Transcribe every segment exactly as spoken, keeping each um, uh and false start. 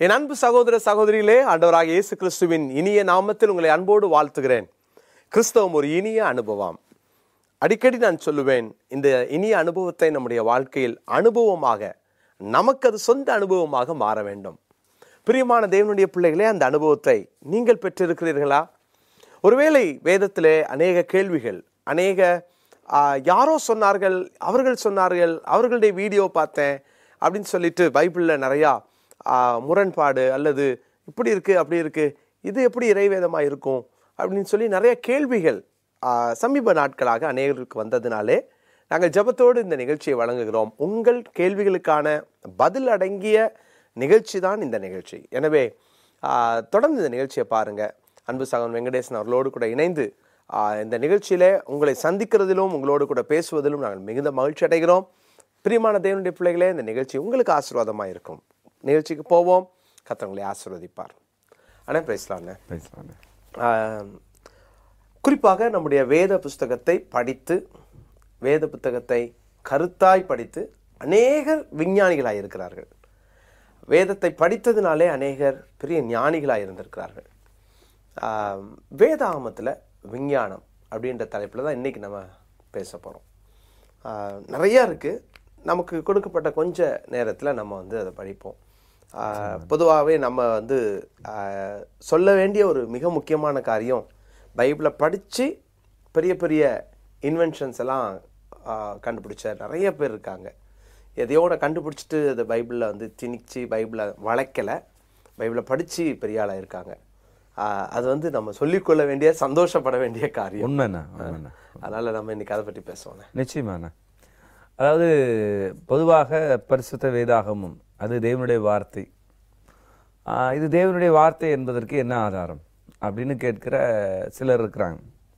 என் அன்பு சகோதர சகோதரிகளே, ஆண்டவராகிய இயேசு கிறிஸ்துவின் இனிய நாமத்தில் உங்களை அன்போடு வாழ்த்துகிறேன். கிறிஸ்தவம் ஒரு இனிய அனுபவம். அடிக்கடி நான் சொல்லுவேன், இந்த இனிய அனுபவத்தை நம்முடைய வாழ்க்கையில் அனுபவமாக, நமக்கு அது சொந்த அனுபவமாக மாற வேண்டும். பிரியமான தேவனுடைய பிள்ளைகளே, அந்த அனுபவத்தை நீங்கள் பெற்றிருக்கிறீர்களா? ஒருவேளை வேதத்திலே அநேக கேள்விகள், அநேக யாரோ சொன்னார்கள், அவர்கள் சொன்னார்கள், அவர்களுடைய வீடியோ பார்த்தேன் அப்படின்னு சொல்லிட்டு பைபிளில் நிறையா முரண்பாடு அல்லது இப்படி இருக்குது அப்படி இருக்குது, இது எப்படி இறைவேதமாக இருக்கும் அப்படின்னு சொல்லி நிறைய கேள்விகள் சமீப நாட்களாக அநேகருக்கு வந்ததினாலே நாங்கள் ஜெபத்தோடு இந்த நிகழ்ச்சியை வழங்குகிறோம். உங்கள் கேள்விகளுக்கான பதில் அடங்கிய நிகழ்ச்சி தான் இந்த நிகழ்ச்சி. எனவே தொடர்ந்து இந்த நிகழ்ச்சியை பாருங்கள். அன்பு சகோதரன் வெங்கடேசன் அவர்களோடு கூட இணைந்து இந்த நிகழ்ச்சியிலே உங்களை சந்திக்கிறதிலும் உங்களோடு கூட பேசுவதிலும் நாங்கள் மிகுந்த மகிழ்ச்சி அடைகிறோம். பிரியமான தேவனுடைய பிள்ளைகளே, இந்த நிகழ்ச்சி உங்களுக்கு ஆசீர்வாதமாக இருக்கும். நிகழ்ச்சிக்கு போவோம். கர்த்தர் உங்களை ஆசீர்வதிப்பார். அண்ணே பிரைஸ்லாண்ணே. குறிப்பாக நம்முடைய வேத புஸ்தகத்தை படித்து, வேத புத்தகத்தை கருத்தாய் படித்து அநேகர் விஞ்ஞானிகளாக இருக்கிறார்கள். வேதத்தை படித்ததினாலே அநேகர் பெரிய ஞானிகளாக இருந்திருக்கிறார்கள். வேதாகமத்தில் விஞ்ஞானம் அப்படின்ற தலைப்பில் தான் இன்றைக்கி நம்ம பேச போகிறோம். நிறையா இருக்குது. நமக்கு கொடுக்கப்பட்ட கொஞ்ச நேரத்தில் நம்ம வந்து அதை படிப்போம். பொதுவாகவே நம்ம வந்து சொல்ல வேண்டிய ஒரு மிக முக்கியமான காரியம், பைபிளை படித்து பெரிய பெரிய இன்வென்ஷன்ஸ் எல்லாம் கண்டுபிடிச்ச நிறைய பேர் இருக்காங்க. எதையோட கண்டுபிடிச்சிட்டு அதை பைபிளில் வந்து திணிச்சு பைபிளை வளைக்கலை, பைபிளை படித்து பெரிய ஆளாக இருக்காங்க. அது வந்து நம்ம சொல்லிக்கொள்ள வேண்டிய, சந்தோஷப்பட வேண்டிய காரியம். உண்மைண்ணா. அதனால் நம்ம இன்னைக்கு அதை பற்றி பேசுவோம். நிச்சயமாண்ணா. அதாவது பொதுவாக பரிசுத்த வேதாகமம் அது தேவனுடைய வார்த்தை. இது தேவனுடைய வார்த்தை என்பதற்கு என்ன ஆதாரம் அப்படின்னு கேட்கிற சிலர் இருக்கிறாங்க.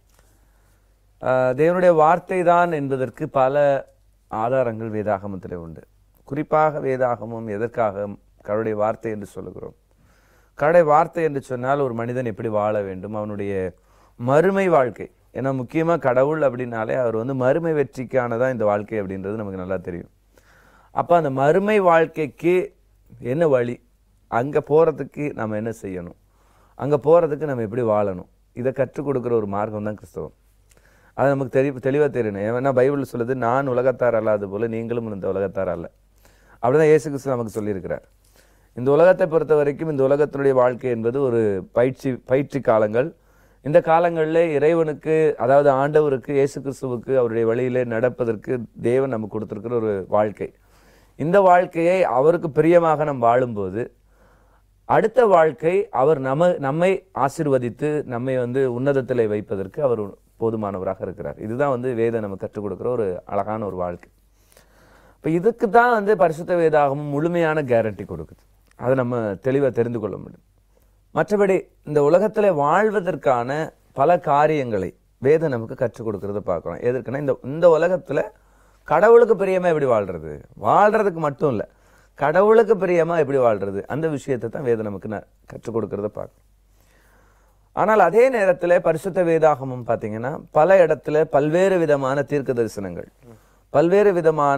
தேவனுடைய வார்த்தை தான் என்பதற்கு பல ஆதாரங்கள் வேதாகமத்தில் உண்டு. குறிப்பாக வேதாகமம் எதற்காக கடவுளுடைய வார்த்தை என்று சொல்லுகிறோம்? கடவுளுடைய வார்த்தை என்று சொன்னால் ஒரு மனிதன் எப்படி வாழ வேண்டும், அவனுடைய மறுமை வாழ்க்கை. ஏன்னா முக்கியமாக கடவுள் அப்படின்னாலே அவர் வந்து மறுமை வெற்றிக்கானதான் இந்த வாழ்க்கை அப்படின்றது நமக்கு நல்லா தெரியும். அப்போ அந்த மறுமை வாழ்க்கைக்கு என்ன வழி, அங்கே போகிறதுக்கு நம்ம என்ன செய்யணும், அங்கே போகிறதுக்கு நம்ம எப்படி வாழணும், இதை கற்றுக் கொடுக்குற ஒரு மார்க்கம் தான் கிறிஸ்தவம். அது நமக்கு தெரி தெளிவாக தெரியணும். ஏன்னா பைபிள் சொல்லுது, நான் உலகத்தார் அல்லாது போல நீங்களும் இந்த உலகத்தார் அல்ல. அப்படிதான் இயேசு கிறிஸ்து நமக்கு சொல்லியிருக்கிறார். இந்த உலகத்தை பொறுத்த வரைக்கும் இந்த உலகத்தினுடைய வாழ்க்கை என்பது ஒரு பயிற்சி பயிற்சி காலங்கள். இந்த காலங்களில் இறைவனுக்கு, அதாவது ஆண்டவருக்கு, இயேசு கிறிஸ்துவுக்கு அவருடைய வழியிலே நடப்பதற்கு தேவன் நமக்கு கொடுத்துருக்கிற ஒரு வாழ்க்கை. இந்த வாழ்க்கையை அவருக்கு பிரியமாக நாம் வாழும்போது அடுத்த வாழ்க்கை அவர் நம்ம நம்மை ஆசீர்வதித்து நம்மை வந்து உன்னதத்தில் வைப்பதற்கு அவர் போதுமானவராக இருக்கிறார். இதுதான் வந்து வேதம் நமக்கு கற்றுக் கொடுக்குற ஒரு அழகான ஒரு வாழ்க்கை. இப்போ இதுக்கு தான் வந்து பரிசுத்த வேதாகமும் முழுமையான கேரண்டி கொடுக்குது. அதை நம்ம தெளிவாக தெரிந்து கொள்ள முடியும். மற்றபடி இந்த உலகத்தில் வாழ்வதற்கான பல காரியங்களை வேதம் நமக்கு கற்றுக் கொடுக்கறத பார்க்குறோம். எதற்குன்னா, இந்த இந்த உலகத்தில் கடவுளுக்கு பிரியமாக எப்படி வாழ்கிறது, வாழ்கிறதுக்கு மட்டும் இல்லை, கடவுளுக்கு பிரியமாக எப்படி வாழ்கிறது, அந்த விஷயத்தை தான் வேதம் நமக்கு நான் கற்றுக் கொடுக்கறத பார்க்குறோம். ஆனால் அதே நேரத்தில் பரிசுத்த வேதாகமம் பார்த்தீங்கன்னா பல இடத்துல பல்வேறு விதமான தீர்க்க தரிசனங்கள், பல்வேறு விதமான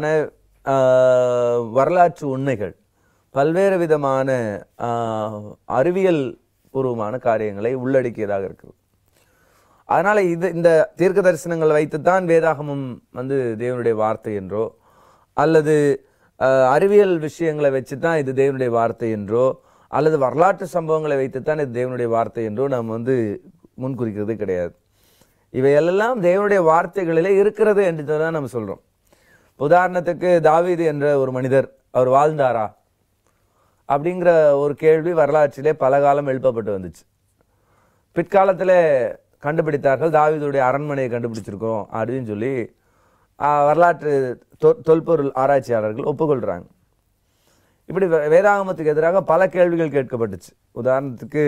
வரலாற்று உண்மைகள், பல்வேறு விதமான அறிவியல் பூர்வமான காரியங்களை உள்ளடக்கியதாக இருக்குது. அதனால இது இந்த தீர்க்க தரிசனங்கள் வைத்துத்தான் வேதாகமம் வந்து தேவனுடைய வார்த்தை என்றோ, அல்லது அறிவியல் விஷயங்களை வச்சுதான் இது தேவனுடைய வார்த்தை என்றோ, அல்லது வரலாற்று சம்பவங்களை வைத்துத்தான் இது தேவனுடைய வார்த்தை என்றோ நம்ம வந்து முன்குறிக்கிறது கிடையாது. இவையெல்லாம் தேவனுடைய வார்த்தைகளிலே இருக்கிறது என்று தான் நம்ம சொல்றோம். உதாரணத்துக்கு தாவீது என்ற ஒரு மனிதர், அவர் வாழ்ந்தாரா அப்படிங்கிற ஒரு கேள்வி வரலாற்றிலே பல காலம் எழுப்பப்பட்டு வந்துச்சு. பிற்காலத்தில் கண்டுபிடித்தார்கள், தாவீதுடைய அரண்மனையை கண்டுபிடிச்சிருக்கோம் அப்படின்னு சொல்லி வரலாற்று தொ தொல்பொருள் ஆராய்ச்சியாளர்கள் ஒப்புக்கொள்கிறாங்க. இப்படி வேதாகமத்துக்கு எதிராக பல கேள்விகள் கேட்கப்பட்டுச்சு. உதாரணத்துக்கு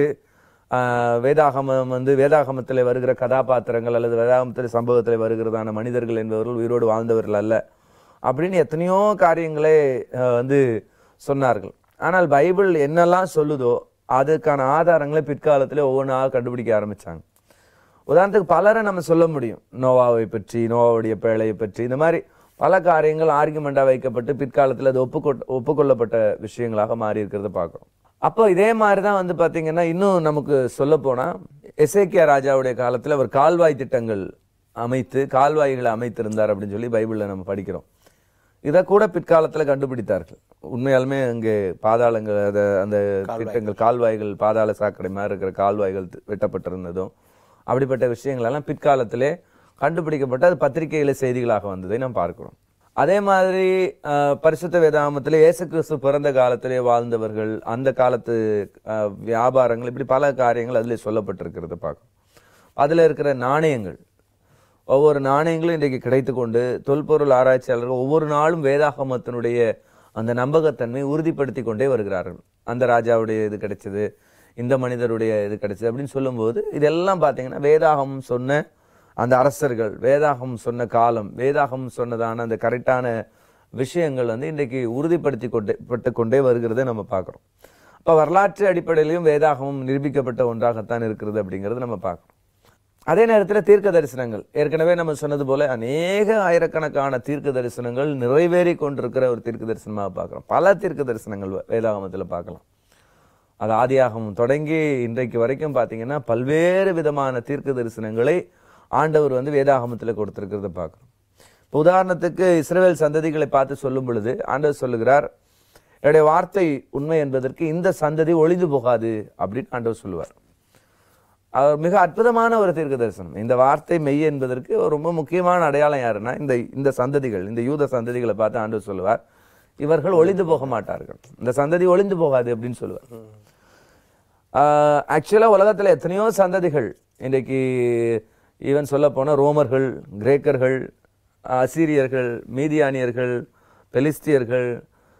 வேதாகமம் வந்து வேதாகமத்தில் வருகிற கதாபாத்திரங்கள் அல்லது வேதாகமத்தில் சம்பவத்தில் வருகிறதான மனிதர்கள் என்பவர்கள் உயிரோடு வாழ்ந்தவர்கள் அல்ல அப்படின்னு எத்தனையோ காரியங்களே வந்து சொன்னார்கள். ஆனால் பைபிள் என்னெல்லாம் சொல்லுதோ அதுக்கான ஆதாரங்களை பிற்காலத்தில் ஒவ்வொன்றாக கண்டுபிடிக்க ஆரம்பித்தாங்க. உதாரணத்துக்கு பலரை நம்ம சொல்ல முடியும். நோவாவை பற்றி, நோவாவுடைய பேழையை பற்றி, இந்த மாதிரி பல காரியங்கள் ஆர்குமெண்டாக வைக்கப்பட்டு பிற்காலத்தில் அது ஒப்புக்கொ ஒப்புக்கொள்ளப்பட்ட விஷயங்களாக மாறி இருக்கிறத பார்க்குறோம். அப்போ இதே மாதிரிதான் வந்து பாத்தீங்கன்னா இன்னும் நமக்கு சொல்ல போனா எசேக்கியா ராஜாவுடைய காலத்துல அவர் கால்வாய் திட்டங்கள் அமைத்து கால்வாய்களை அமைத்திருந்தார் அப்படின்னு சொல்லி பைபிள்ல நம்ம படிக்கிறோம். இதை கூட பிற்காலத்துல கண்டுபிடித்தார்கள். உண்மையாலுமே அங்கே பாதாளங்கள் அந்த திட்டங்கள் கால்வாய்கள் பாதாள சாக்கடை மாதிரி இருக்கிற கால்வாய்கள் வெட்டப்பட்டிருந்ததும் அப்படிப்பட்ட விஷயங்கள் எல்லாம் பிற்காலத்திலே கண்டுபிடிக்கப்பட்டு அது பத்திரிகையில செய்திகளாக வந்ததை நாம் பார்க்கிறோம். அதே மாதிரி பரிசுத்த வேதாகமத்திலே இயேசு கிறிஸ்து பிறந்த காலத்திலே வாழ்ந்தவர்கள் அந்த காலத்து வியாபாரங்கள் இப்படி பல காரியங்கள் அதிலே சொல்லப்பட்டிருக்கிறது பார்க்கணும். அதுல இருக்கிற நாணயங்கள் ஒவ்வொரு நாணயங்களும் இன்றைக்கு கிடைத்து கொண்டு தொல்பொருள் ஆராய்ச்சியாளர்கள் ஒவ்வொரு நாளும் வேதாகமத்தினுடைய அந்த நம்பகத்தன்மை உறுதிப்படுத்தி கொண்டே வருகிறார்கள். அந்த ராஜாவுடைய இது கிடைச்சது, இந்த மனிதருடைய இது கிடைச்சது அப்படின்னு சொல்லும்போது இதெல்லாம் பார்த்தீங்கன்னா வேதாகமம் சொன்ன அந்த அரசர்கள், வேதாகம் சொன்ன காலம், வேதாகம் சொன்னதான அந்த கரெக்டான விஷயங்கள் வந்து இன்றைக்கு உறுதிப்படுத்தி கொண்டே பட்டு கொண்டே வருகிறத நம்ம பார்க்குறோம். அப்போ வரலாற்று அடிப்படையிலையும் வேதாகமும் நிரூபிக்கப்பட்ட ஒன்றாகத்தான் இருக்கிறது அப்படிங்கிறது நம்ம பார்க்குறோம். அதே நேரத்தில் தீர்க்க தரிசனங்கள், ஏற்கனவே நம்ம சொன்னது போல அநேக ஆயிரக்கணக்கான தீர்க்க தரிசனங்கள் நிறைவேறி கொண்டிருக்கிற ஒரு தீர்க்க தரிசனமாக பார்க்குறோம். பல தீர்க்க தரிசனங்கள் வேதாகமத்தில் பார்க்கலாம். அது ஆதியாகமம் தொடங்கி இன்றைக்கு வரைக்கும் பார்த்தீங்கன்னா பல்வேறு விதமான தீர்க்க தரிசனங்களை ஆண்டவர் வந்து வேதாகமத்தில் கொடுத்திருக்கிறத பார்க்கிறோம். இப்போ உதாரணத்துக்கு இஸ்ரவேல் சந்ததிகளை பார்த்து சொல்லும் பொழுது ஆண்டவர் சொல்லுகிறார், என்னுடைய வார்த்தை உண்மை என்பதற்கு இந்த சந்ததி ஒளிந்து போகாது அப்படின்னு ஆண்டவர் சொல்லுவார். அவர் மிக அற்புதமான ஒரு தீர்க்க தரிசனம். இந்த வார்த்தை மெய் என்பதற்கு ரொம்ப முக்கியமான அடையாளம் யாருன்னா இந்த இந்த சந்ததிகள், இந்த யூத சந்ததிகளை பார்த்து ஆண்டவர் சொல்லுவார், இவர்கள் ஒளிந்து போக மாட்டார்கள், இந்த சந்ததி ஒளிந்து போகாது அப்படின்னு சொல்லுவார். ஆக்சுவலா உலகத்துல எத்தனையோ சந்ததிகள் இன்றைக்கு ஈவன் சொல்ல போன ரோமர்கள், கிரேக்கர்கள், அசீரியர்கள், மீதியானியர்கள், பெலிஸ்தியர்கள்,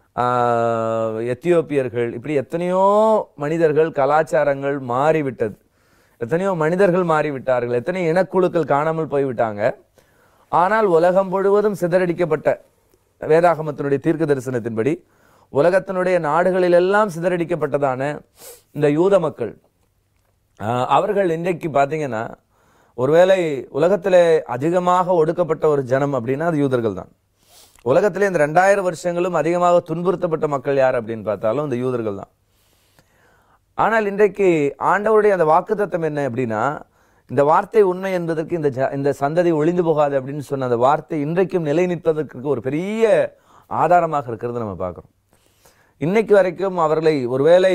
எத்தியோப்பியர்கள், இப்படி எத்தனையோ மனிதர்கள் கலாச்சாரங்கள் மாறிவிட்டது. எத்தனையோ மனிதர்கள் மாறிவிட்டார்கள், எத்தனையோ இனக்குழுக்கள் காணாமல் போய்விட்டாங்க. ஆனால் உலகம் முழுவதும் சிதறடிக்கப்பட்ட வேதாகமத்தினுடைய தீர்க்க தரிசனத்தின்படி உலகத்தினுடைய நாடுகளில் எல்லாம் சிதறடிக்கப்பட்டதான இந்த யூத மக்கள், அவர்கள் இன்றைக்கு பார்த்தீங்கன்னா ஒருவேளை உலகத்திலே அதிகமாக ஒடுக்கப்பட்ட ஒரு ஜனம் அப்படின்னா அது யூதர்கள் தான். உலகத்திலே இந்த ரெண்டாயிரம் வருஷங்களும் அதிகமாக துன்புறுத்தப்பட்ட மக்கள் யார் அப்படின்னு பார்த்தாலும் இந்த யூதர்கள் தான். ஆனால் இன்றைக்கு ஆண்டவருடைய அந்த வாக்குத்தத்தம் என்ன அப்படின்னா, இந்த வார்த்தை உண்மை என்பதற்கு இந்த இந்த சந்ததி ஒளிந்து போகாது அப்படின்னு சொன்ன அந்த வார்த்தை இன்றைக்கும் நிலை நிற்பதற்கு ஒரு பெரிய ஆதாரமாக இருக்கிறது நம்ம பார்க்கிறோம். இன்னைக்கு வரைக்கும் அவர்களை ஒருவேளை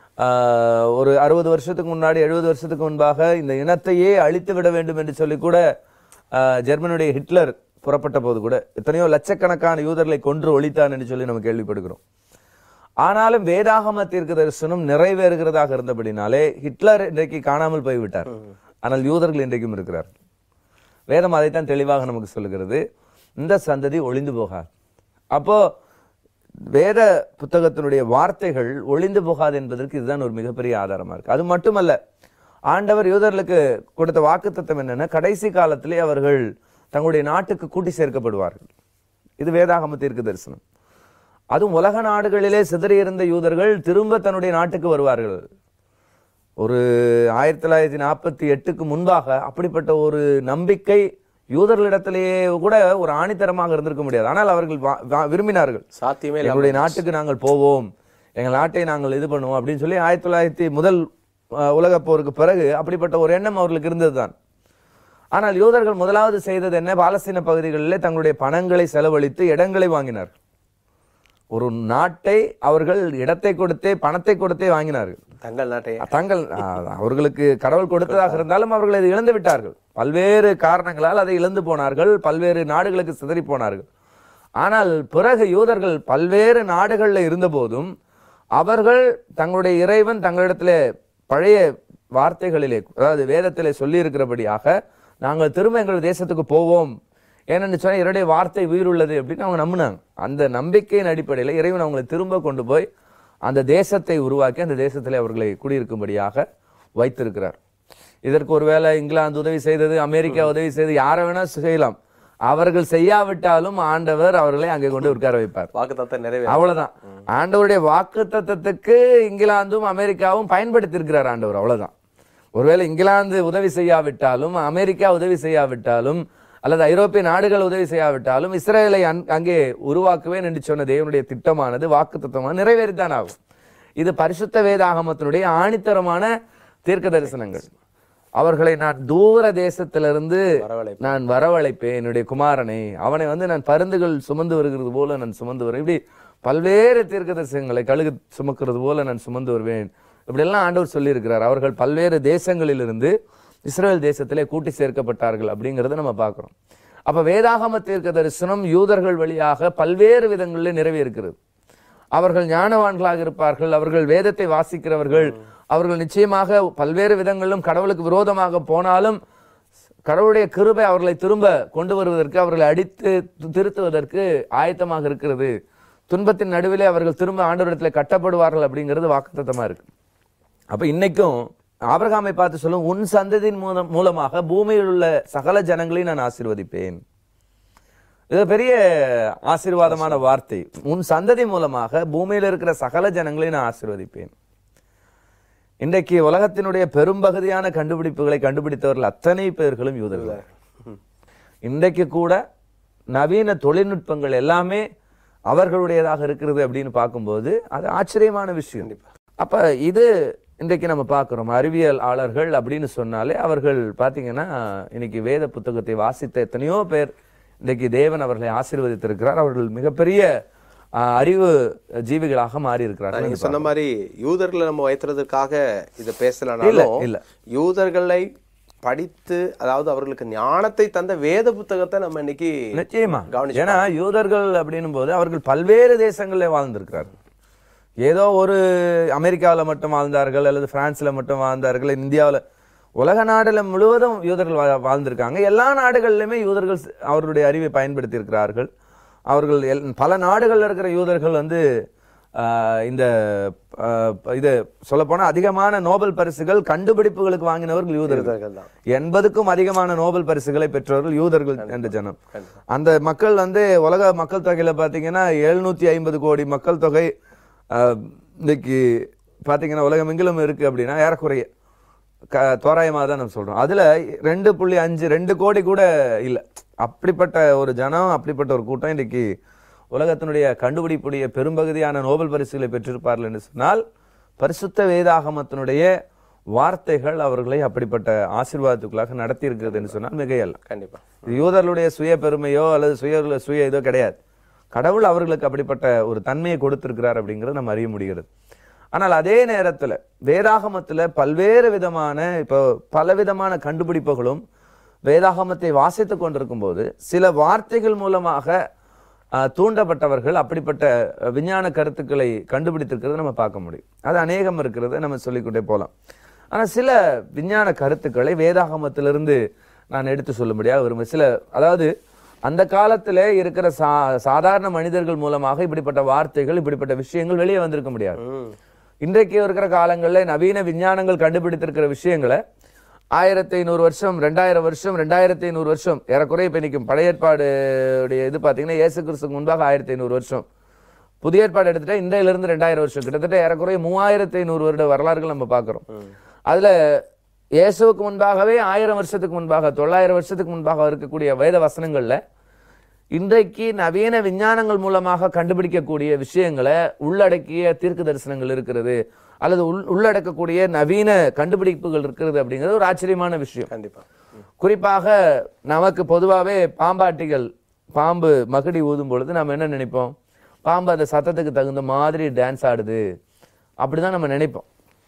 ஒரு அறுபது வருஷத்துக்கு முன்னாடி எழுபது வருஷத்துக்கு முன்பாக இந்த இனத்தையே அழித்து விட வேண்டும் என்று சொல்லி கூட ஜெர்மனுடைய ஹிட்லர் புறப்பட்ட போது கூட எத்தனையோ லட்சக்கணக்கான யூதர்களை கொன்று ஒழித்தான் என்று சொல்லி நம்ம கேள்விப்படுகிறோம். ஆனாலும் வேதாகம தீர்க்க தரிசனம் நிறைவேறுகிறதாக இருந்தபடினாலே ஹிட்லர் இன்றைக்கு காணாமல் போய்விட்டார், ஆனால் யூதர்கள் இன்றைக்கும் இருக்கிறார்கள். வேதம் அதைத்தான் தெளிவாக நமக்கு சொல்லுகிறது, இந்த சந்ததி ஒளிந்து போகாது. அப்போ வேத புத்தகத்தினுடைய வார்த்தைகள் ஒளிந்து போகாது என்பதற்கு இதுதான் ஒரு மிகப்பெரிய ஆதாரமா இருக்கு. அது மட்டுமல்ல, ஆண்டவர் யூதர்களுக்கு கொடுத்த வாக்குத்தத்தம் என்னன்னா, கடைசி காலத்திலே அவர்கள் தங்களுடைய நாட்டுக்கு கூட்டி சேர்க்கப்படுவார்கள். இது வேதாகம தீர்க்க தரிசனம். அதுவும் உலக நாடுகளிலே சிதறியிருந்த யூதர்கள் திரும்ப தன்னுடைய நாட்டுக்கு வருவார்கள். ஒரு ஆயிரத்தி தொள்ளாயிரத்தி நாற்பத்தி எட்டுக்கு முன்பாக அப்படிப்பட்ட ஒரு நம்பிக்கை யூதர்களிடத்திலேயே கூட ஒரு ஆணித்தரமாக இருந்திருக்க முடியாது. ஆனால் அவர்கள் விரும்பினார்கள், சாத்தியமே எங்களுடைய நாட்டுக்கு நாங்கள் போவோம், எங்கள் நாட்டை நாங்கள் இது பண்ணுவோம் அப்படின்னு சொல்லி ஆயிரத்தி தொள்ளாயிரத்தி முதல் உலக போருக்கு பிறகு அப்படிப்பட்ட ஒரு எண்ணம் அவர்களுக்கு இருந்தது தான். ஆனால் யூதர்கள் முதலாவது செய்தது என்ன, பாலஸ்தீன பகுதிகளிலே தங்களுடைய பணங்களை செலவழித்து இடங்களை வாங்கினார்கள். ஒரு நாட்டை அவர்கள் இடத்தை கொடுத்தே பணத்தை கொடுத்தே வாங்கினார்கள். தங்கள் நாட்டை தங்கள் அவர்களுக்கு கடவுள் கொடுத்ததாக இருந்தாலும் அவர்கள் அதை இழந்து விட்டார்கள். பல்வேறு காரணங்களால் அதை இழந்து போனார்கள், பல்வேறு நாடுகளுக்கு சிதறி போனார்கள். ஆனால் பிறகு யூதர்கள் பல்வேறு நாடுகளில் இருந்த போதும் அவர்கள் தங்களுடைய இறைவன் தங்களிடத்திலே பழைய வார்த்தைகளிலே, அதாவது வேதத்திலே சொல்லி இருக்கிறபடியாக நாங்கள் திரும்ப எங்கள் தேசத்துக்கு போவோம், ஏன்னு சொன்னா என்னுடைய வார்த்தை உயிருள்ளது அப்படின்னு அவங்க நம்பினாங்க. அந்த நம்பிக்கையின் அடிப்படையில் இறைவன் அவங்களை திரும்ப கொண்டு போய் அந்த தேசத்தை உருவாக்கி அந்த தேசத்திலே அவர்களை குடியிருக்கும்படியாக வைத்திருக்கிறார். இதற்கு ஒருவேளை இங்கிலாந்து உதவி செய்தது, அமெரிக்கா உதவி செய்தது, யாரை வேணா செய்யலாம். அவர்கள் செய்யாவிட்டாலும் ஆண்டவர் அவர்களை அங்கே கொண்டு உட்கார வைப்பார். வாக்குத்தத்தம் நிறைவேறும், அவ்வளவுதான். ஆண்டவருடைய வாக்குத்தத்தத்துக்கு இங்கிலாந்தும் அமெரிக்காவும் பயன்படுத்தி இருக்கிறார் ஆண்டவர், அவ்வளவுதான். ஒருவேளை இங்கிலாந்து உதவி செய்யாவிட்டாலும், அமெரிக்கா உதவி செய்யாவிட்டாலும், அல்லது ஐரோப்பிய நாடுகள் உதவி செய்யாவிட்டாலும் இஸ்ரேலை அங்கே உருவாக்குவேன் என்று சொன்ன தேவனுடைய திட்டமானது வாக்குத்தத்தமாக நிறைவேறித்தான் ஆகும். இது பரிசுத்த வேதாகமத்தினுடைய ஆணித்தரமான தீர்க்க தரிசனங்கள். அவர்களை நான் தூர தேசத்திலிருந்து நான் வரவழைப்பேன், என்னுடைய குமாரனை, அவனை வந்து நான் பருந்துகள் சுமந்து வருகிறது போல நான் சுமந்து வருவேன். இப்படி பல்வேறு தீர்க்க தரிசனங்களை கழுகு சுமக்கிறது போல நான் சுமந்து வருவேன், இப்படி எல்லாம் ஆண்டவர் சொல்லி இருக்கிறார். அவர்கள் பல்வேறு தேசங்களிலிருந்து இஸ்ரேல் தேசத்திலே கூட்டி சேர்க்கப்பட்டார்கள் அப்படிங்கறத நம்ம பார்க்கிறோம். அப்ப வேதாகம தீர்க்க தரிசனம் யூதர்கள் வழியாக பல்வேறு விதங்களில் நிறைவேறுகிறது. அவர்கள் ஞானவான்களாக இருப்பார்கள், அவர்கள் வேதத்தை வாசிக்கிறவர்கள், அவர்கள் நிச்சயமாக பல்வேறு விதங்களிலும் கடவுளுக்கு விரோதமாக போனாலும் கடவுளுடைய கிருபை அவர்களை திரும்ப கொண்டு வருவதற்கு, அவர்களை அடித்து திருத்துவதற்கு ஆயத்தமாக இருக்கிறது. துன்பத்தின் நடுவிலே அவர்கள் திரும்ப ஆண்டவரிடத்தில் கட்டப்படுவார்கள் அப்படிங்கிறது வாக்குத்தத்தமா இருக்கு. அப்ப இன்னைக்கும் ஆபிரகாமை பார்த்து சொல்லும், உன் சந்ததியின் மூலம் மூலமாக பூமியில் உள்ள சகல ஜனங்களையும் நான் ஆசீர்வதிப்பேன். இது பெரிய ஆசீர்வாதமான வார்த்தை. உன் சந்ததி மூலமாக பூமியில் இருக்கிற சகல ஜனங்களையும் நான் ஆசீர்வதிப்பேன். இன்றைக்கு உலகத்தினுடைய பெரும்பகுதியான கண்டுபிடிப்புகளை கண்டுபிடித்தவர்கள் அத்தனை பேர்களும் யூதர்கள். இன்றைக்கு கூட நவீன தொழில்நுட்பங்கள் எல்லாமே அவர்களுடையதாக இருக்கிறது அப்படின்னு பார்க்கும்போது அது ஆச்சரியமான விஷயம். அப்ப இது இன்றைக்கு நம்ம பார்க்கிறோம். அறிவியலாளர்கள் அப்படின்னு சொன்னாலே அவர்கள் பார்த்தீங்கன்னா இன்னைக்கு வேத புத்தகத்தை வாசித்த எத்தனையோ பேர் இன்றைக்கு தேவன் அவர்களை ஆசீர்வதித்திருக்கிறார். அவர்கள் மிகப்பெரிய அறிவு ஜீவிகளாக மாறி இருக்கிறார்கள். நீங்க சொன்ன மாதிரி யூதர்களை நம்ம வைத்துறதுக்காக இதை பேசலனாலும் இல்ல, யூதர்களை படித்து அதாவது அவர்களுக்கு ஞானத்தை தந்த வேத புத்தகத்தை நம்ம இன்னைக்கு நிச்சயமா கவனிச்சோம். ஏன்னா யூதர்கள் அப்படின்னும் போது அவர்கள் பல்வேறு தேசங்களில் வாழ்ந்திருக்கிறார்கள். ஏதோ ஒரு அமெரிக்காவில் மட்டும் வாழ்ந்தார்கள் அல்லது பிரான்ஸ்ல மட்டும் வாழ்ந்தார்கள், இந்தியாவில், உலக நாடுல முழுவதும் யூதர்கள் வாழ்ந்திருக்காங்க. எல்லா நாடுகளிலுமே யூதர்கள் அவர்களுடைய அறிவை பயன்படுத்தி இருக்கிறார்கள். அவர்கள் பல நாடுகளில் இருக்கிற யூதர்கள் வந்து இந்த இது சொல்ல போனா அதிகமான நோபல் பரிசுகள் கண்டுபிடிப்புகளுக்கு வாங்கினவர்கள் யூதர்கள். எண்பதுக்கும் அதிகமான நோபல் பரிசுகளை பெற்றவர்கள் யூதர்கள் என்ற ஜனம். அந்த மக்கள் வந்து உலக மக்கள் தொகையில பாத்தீங்கன்னா எழுநூத்தி ஐம்பது கோடி மக்கள் தொகை இன்னைக்கு பாத்தீங்கன்னா உலகம் எங்கிலும் இருக்கு அப்படின்னா ஏறக்குறைய தோராயமாக தான் நம்ம சொல்றோம். அதுல ரெண்டு புள்ளி அஞ்சு ரெண்டு கோடி கூட இல்லை. அப்படிப்பட்ட ஒரு ஜனம், அப்படிப்பட்ட ஒரு கூட்டம் இன்னைக்கு உலகத்தினுடைய கண்டுபிடிப்புடைய பெரும்பகுதியான நோபல் பரிசுகளை பெற்றிருப்பார்கள் என்று சொன்னால் பரிசுத்த வேதாகமத்தினுடைய வார்த்தைகள் அவர்களை அப்படிப்பட்ட ஆசீர்வாதத்துக்குள்ளாக நடத்தி இருக்கிறது என்று சொன்னால் மிகையல்ல. கண்டிப்பா யூதர்களுடைய சுய பெருமையோ அல்லது சுய சுய இதோ கிடையாது. கடவுள் அவர்களுக்கு அப்படிப்பட்ட ஒரு தன்மையை கொடுத்திருக்கிறார் அப்படிங்கிறது நம்ம அறிய முடிகிறது. ஆனால் அதே நேரத்துல வேதாகமத்துல பல்வேறு விதமான இப்போ பலவிதமான கண்டுபிடிப்புகளும் வேதாகமத்தை வாசித்துக் கொண்டிருக்கும் போது சில வார்த்தைகள் மூலமாக தூண்டப்பட்டவர்கள் அப்படிப்பட்ட விஞ்ஞான கருத்துக்களை கண்டுபிடித்திருக்கிறத நம்ம பார்க்க முடியும். அது அநேகம் இருக்கிறத நம்ம சொல்லிக்கொண்டே போகலாம். ஆனா சில விஞ்ஞான கருத்துக்களை வேதாகமத்திலிருந்து நான் எடுத்து சொல்ல முடியாது விரும்ப சில அதாவது அந்த காலத்திலே இருக்கிற சா சாதாரண மனிதர்கள் மூலமாக இப்படிப்பட்ட வார்த்தைகள் இப்படிப்பட்ட விஷயங்கள் வெளியே வந்திருக்க முடியாது. இன்றைக்கு இருக்கிற காலங்களில் நவீன விஞ்ஞானங்கள் கண்டுபிடித்திருக்கிற விஷயங்களை ஆயிரத்தி ஐநூறு வருஷம் ரெண்டாயிரம் வருஷம் ரெண்டாயிரத்தி ஐநூறு வருஷம் ஏறக்குறைய இப்ப நிற்கும். பழைய ஏற்பாடுடைய இது பாத்தீங்கன்னா இயேசு கிறிஸ்துக்கு முன்பாக ஆயிரத்தி ஐநூறு வருஷம், புதிய ஏற்பாடு எடுத்துட்டா இன்றையிலிருந்து ரெண்டாயிரம் வருஷம், கிட்டத்தட்ட ஏறக்குறைய மூவாயிரத்தி ஐநூறு வருட வரலாறுகள் நம்ம பார்க்கிறோம். அதுல இயேசுவுக்கு முன்பாகவே ஆயிரம் வருஷத்துக்கு முன்பாக தொள்ளாயிரம் வருஷத்துக்கு முன்பாக இருக்கக்கூடிய வேத வசனங்கள்ல இன்றைக்கு நவீன விஞ்ஞானங்கள் மூலமாக கண்டுபிடிக்கக்கூடிய விஷயங்களை உள்ளடக்கிய தீர்க்க தரிசனங்கள் இருக்கிறது அல்லது உள் உள்ளடக்கக்கூடிய நவீன கண்டுபிடிப்புகள் இருக்கிறது அப்படிங்கிறது ஒரு ஆச்சரியமான விஷயம். கண்டிப்பா குறிப்பாக நமக்கு பொதுவாகவே பாம்பாட்டிகள் பாம்பு மகுடி ஊதும் பொழுது நம்ம என்ன நினைப்போம்? பாம்பு அந்த சத்தத்துக்கு தகுந்த மாதிரி டான்ஸ் ஆடுது அப்படிதான் நம்ம நினைப்போம்.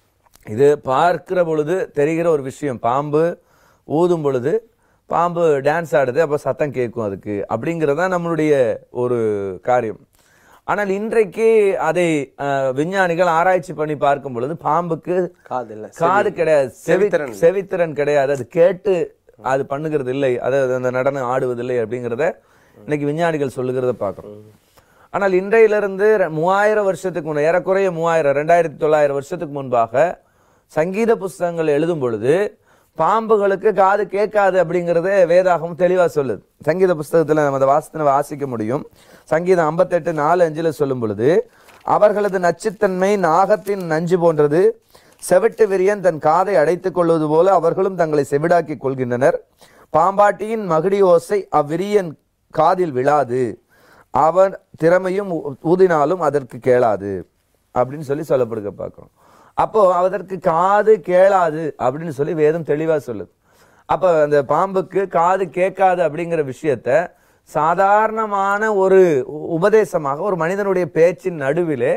இது பார்க்கிற பொழுது தெரிகிற ஒரு விஷயம். பாம்பு ஊதும் பொழுது பாம்பு டான்ஸ் ஆடுது, அப்போ சத்தம் கேட்கும் அதுக்கு அப்படிங்கிறதா நம்மளுடைய ஒரு காரியம். ஆனால் இன்றைக்கு அதை விஞ்ஞானிகள் ஆராய்ச்சி பண்ணி பார்க்கும் பொழுது பாம்புக்கு காது கிடையாது, செவித்திறன் செவித்திறன் கிடையாது, அது கேட்டு அது பண்ணுகிறது இல்லை, அதாவது அந்த நடனம் ஆடுவதில்லை அப்படிங்கிறத இன்னைக்கு விஞ்ஞானிகள் சொல்லுகிறத பார்க்கிறோம். ஆனால் இன்றையிலிருந்து மூவாயிரம் வருஷத்துக்கு முன் ஏறக்குறைய மூவாயிரம் ரெண்டாயிரத்தி தொள்ளாயிரம் வருஷத்துக்கு முன்பாக சங்கீத புஸ்தகங்கள் எழுதும் பொழுது பாம்புகளுக்கு காது கேட்காது அப்படிங்கறத வேதாகம் தெளிவா சொல்லுது. சங்கீத புஸ்தகத்துல நம்ம அதை வாசனை வாசிக்க முடியும். சங்கீதம் ஐம்பத்தி எட்டு நாலு அஞ்சுல சொல்லும் பொழுது, அவர்களது நச்சுத்தன்மை நாகத்தின் நஞ்சு போன்றது, செவிட்டு விரியன் தன் காதை அடைத்துக் கொள்வது போல அவர்களும் தங்களை செவிடாக்கி கொள்கின்றனர். பாம்பாட்டியின் மகுடி ஓசை அவ்விரியன் காதில் விழாது, அவன் திறமையும் ஊதினாலும் அதற்கு கேளாது. அப்படின்னு சொல்லி சொல்லப்படுக பார்க்கிறோம். அப்போ அதற்கு காது கேளாது அப்படின்னு சொல்லி வேதம் தெளிவா சொல்லுது. அப்ப அந்த பாம்புக்கு காது கேட்காது அப்படிங்கிற விஷயத்த சாதாரணமான ஒரு உபதேசமாக ஒரு மனிதனுடைய பேச்சின் நடுவிலே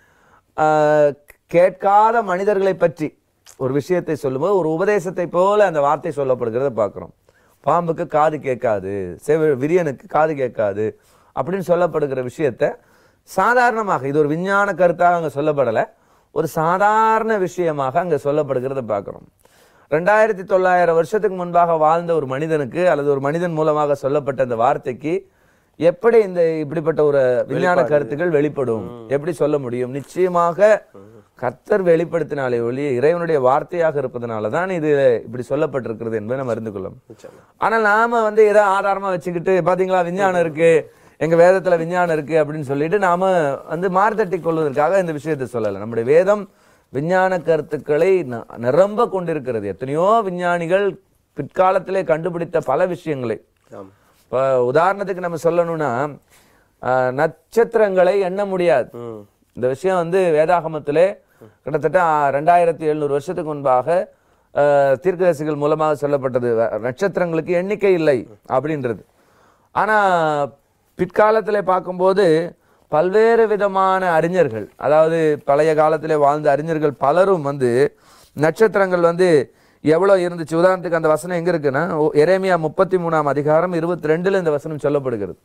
ஆஹ் கேட்காத மனிதர்களை பற்றி ஒரு விஷயத்தை சொல்லும்போது ஒரு உபதேசத்தை போல அந்த வார்த்தை சொல்லப்படுகிறத பார்க்கிறோம். பாம்புக்கு காது கேட்காது, செவ விரியனுக்கு காது கேட்காது அப்படின்னு சொல்லப்படுகிற விஷயத்த சாதாரணமாக, இது ஒரு விஞ்ஞான கருத்தாக அங்க சொல்லப்படலை, ஒரு சாதாரண விஷயமாக அங்க சொல்லப்படுகிறத பார்க்கிறோம். ரெண்டாயிரத்தி தொள்ளாயிரம் வருஷத்துக்கு முன்பாக வாழ்ந்த ஒரு மனிதனுக்கு அல்லது ஒரு மனிதன் மூலமாக சொல்லப்பட்ட அந்த வார்த்தைக்கு எப்படி இந்த இப்படிப்பட்ட ஒரு விஞ்ஞான கருத்துக்கள் வெளிப்படும், எப்படி சொல்ல முடியும்? நிச்சயமாக கர்த்தர் வெளிப்படுத்தினாலே ஒழிய இறைவனுடைய வார்த்தையாக இருப்பதனாலதான் இது இப்படி சொல்லப்பட்டிருக்கிறது என்பதை நம்ம அறிந்து கொள்ளும். ஆனால் நாம வந்து ஏதோ ஆதாரமா வச்சுக்கிட்டு பாத்தீங்களா விஞ்ஞானம் இருக்கு, எங்க வேதத்துல விஞ்ஞானம் இருக்கு அப்படின்னு சொல்லிட்டு நாம வந்து மார்த்தட்டி கொள்வதற்காக இந்த விஷயத்தை சொல்லலை. நம்முடைய வேதம் விஞ்ஞான கருத்துக்களை நிரம்ப கொண்டிருக்கிறது. எத்தனையோ விஞ்ஞானிகள் பிற்காலத்திலே கண்டுபிடித்த பல விஷயங்களை, இப்ப உதாரணத்துக்கு நம்ம சொல்லணும்னா நட்சத்திரங்களை எண்ண முடியாது. இந்த விஷயம் வந்து வேதாகமத்திலே கிட்டத்தட்ட ரெண்டாயிரத்தி எழுநூறு வருஷத்துக்கு முன்பாக தீர்க்கதரிசிகள் மூலமாக சொல்லப்பட்டது. நட்சத்திரங்களுக்கு எண்ணிக்கை இல்லை அப்படின்றது. ஆனா பிற்காலத்திலே பார்க்கும்போது பல்வேறு விதமான அறிஞர்கள், அதாவது பழைய காலத்திலே வாழ்ந்த அறிஞர்கள் பலரும் வந்து நட்சத்திரங்கள் வந்து எவ்வளவு இருந்துச்சு. உதாரணத்துக்கு அந்த வசனம் எங்க இருக்குன்னா எரேமியா முப்பத்தி மூணாம் அதிகாரம் இருபத்தி ரெண்டுல இந்த வசனம் சொல்லப்படுகிறது.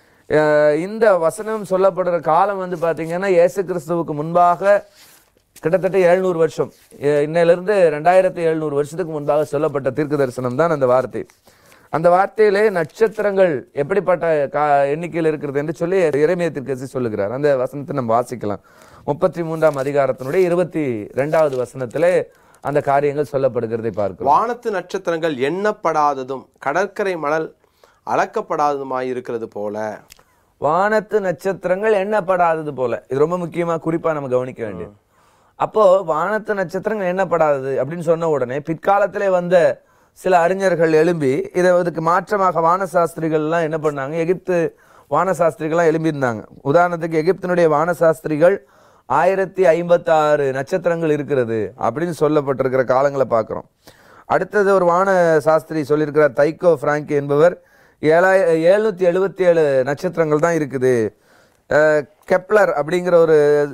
இந்த வசனம் சொல்லப்படுற காலம் வந்து பாத்தீங்கன்னா இயேசு கிறிஸ்துவுக்கு முன்பாக கிட்டத்தட்ட எழுநூறு வருஷம், இன்னையிலிருந்து ரெண்டாயிரத்தி எழுநூறு வருஷத்துக்கு முன்பாக சொல்லப்பட்ட தீர்க்க தரிசனம் தான் அந்த வார்த்தை. அந்த வார்த்தையிலே நட்சத்திரங்கள் எப்படிப்பட்ட எண்ணிக்கையில் இருக்கிறது என்று சொல்லி எரேமியா தீர்க்கதரிசி சொல்லுகிறார். அந்த வசனத்தை நம்ம வாசிக்கலாம். முப்பத்தி மூன்றாம் அதிகாரத்தினுடைய இருபத்தி ரெண்டாவது வசனத்திலே அந்த காரியங்கள் சொல்லப்படுகிறதை பார்க்கிறோம். வானத்து நட்சத்திரங்கள் எண்ணப்படாததும் கடற்கரை மணல் அளக்கப்படாததுமாய் இருக்கிறது போல. வானத்து நட்சத்திரங்கள் எண்ணப்படாதது போல, இது ரொம்ப முக்கியமா குறிப்பா நம்ம கவனிக்க வேண்டியது. அப்போ வானத்து நட்சத்திரங்கள் எண்ணப்படாதது அப்படின்னு சொன்ன உடனே பிற்காலத்திலே வந்த சில அறிஞர்கள் எழும்பி இதை இதுக்கு மாற்றமாக வானசாஸ்திரிகள் எல்லாம் என்ன பண்ணாங்க, எகிப்து வானசாஸ்திரிகள்லாம் எழும்பியிருந்தாங்க. உதாரணத்துக்கு எகிப்தினுடைய வானசாஸ்திரிகள் ஆயிரத்தி ஐம்பத்தி ஆறு நட்சத்திரங்கள் இருக்கிறது அப்படின்னு சொல்லப்பட்டிருக்கிற காலங்களை பார்க்கிறோம். அடுத்தது ஒரு வான சாஸ்திரி சொல்லியிருக்கிறார், தைக்கோ பிராங்கி என்பவர், ஏழாய எழுநூத்தி எழுபத்தி ஏழு நட்சத்திரங்கள் தான் இருக்குது. கெப்லர் அப்படிங்கிற ஒரு